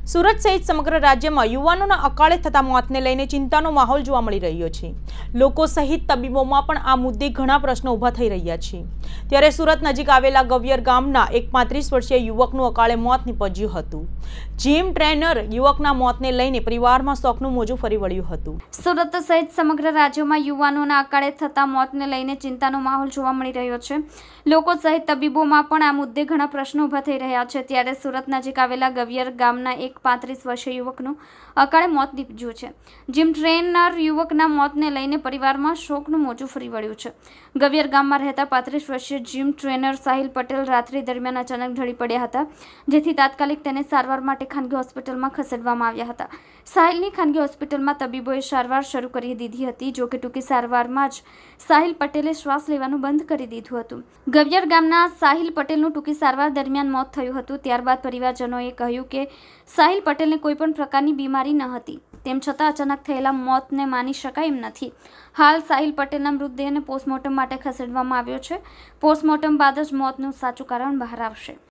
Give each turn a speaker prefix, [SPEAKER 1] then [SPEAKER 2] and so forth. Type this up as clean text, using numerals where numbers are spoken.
[SPEAKER 1] સુરત સહિત સમગ્ર રાજ્યમાં યુવાનોના અકાળે થતા મોતને લઈને ચિંતાનો માહોલ જોવા મળી રહ્યો છે। લોકો સહિત તબીબોમાં પણ આ મુદ્દે ઘણા પ્રશ્નો ઊભા થઈ રહ્યા છે। ત્યારે સુરત નજીક આવેલા ગવિયર ગામના એક 35 વર્ષીય યુવકનું અકાળે મોત નીપજ્યું હતું। જીમ ટ્રેનર યુવકના મોતને લઈને પરિવારમાં શોકનું મોજું ફરી વળ્યું હતું।
[SPEAKER 2] સુરત સહિત સમગ્ર રાજ્યમાં યુવાનોના અકાળે થતા મોતને લઈને ચિંતાનો માહોલ જોવા મળી રહ્યો છે। લોકો સહિત તબીબોમાં પણ આ મુદ્દે ઘણા પ્રશ્નો ઊભા થઈ રહ્યા છે। ત્યારે સુરત નજીક આવેલા ગવિયર ગામના એક 35 વર્ષીય યુવકનું અકાળે મોત નીપજ્યું છે। જીમ ટ્રેનર યુવકના મોતને લઈને પરિવારમાં શોકનું મોજું ફરી વળ્યું છે। ગવિયર ગામમાં રહેતા 35 વર્ષીય જીમ ટ્રેનર સાહિલ પટેલ રાત્રિ દરમિયાન અચાનક ઢળી પડ્યા હતા, જેથી તાત્કાલિક તેને સારવાર માટે ખાનગી હોસ્પિટલમાં ખસેડવામાં આવ્યા હતા। સાહિલની ખાનગી હોસ્પિટલમાં તબીબોએ સારવાર શરૂ કરી દીધી હતી, જો કે ટૂંકી સારવારમાં જ સાહિલ પટેલે શ્વાસ લેવાનું બંધ કરી દીધું હતું। ગવિયર ગામના સાહિલ પટેલનું ટૂંકી સારવાર દરમિયાન મોત થયું હતું। ત્યારબાદ પરિવારજનોએ કહ્યું કે સાહિલ પટેલને કોઈપણ પ્રકારની બીમારી ન હતી, તેમ છતાં અચાનક થયેલા મોતને માની શકાય એમ નથી। હાલ સાહિલ પટેલના મૃતદેહને પોસ્ટમોર્ટમ માટે ખસેડવામાં આવ્યો છે। પોસ્ટમોર્ટમ બાદ જ મોતનું સાચું કારણ બહાર આવશે।